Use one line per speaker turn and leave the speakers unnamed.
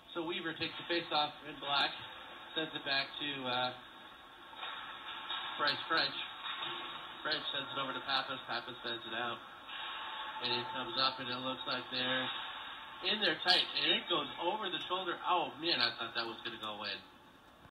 So Weaver takes the face-off in black, sends it back to Bryce French. French sends it over to Pappas. Pappas sends it out. And it comes up, and it looks like they're in there tight. And it goes over the shoulder. Oh, man, I thought that was going to go in.